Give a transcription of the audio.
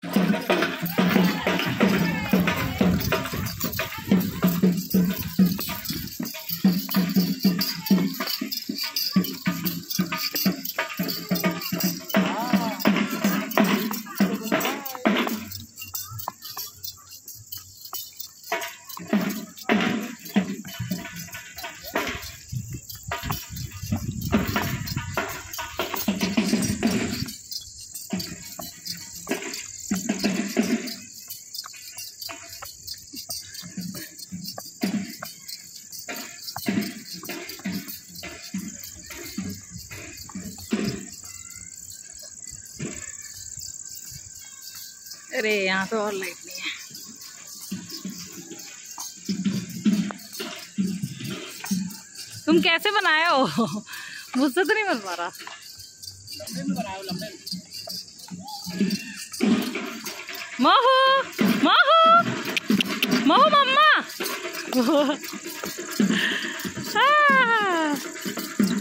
अरे यहाँ तो और लाइट नहीं है। तुम कैसे बनाए हो? मुझसे तो नहीं बन पा रहा। लंबे में बनाओ, लंबे में। महू महू महू मम्मा।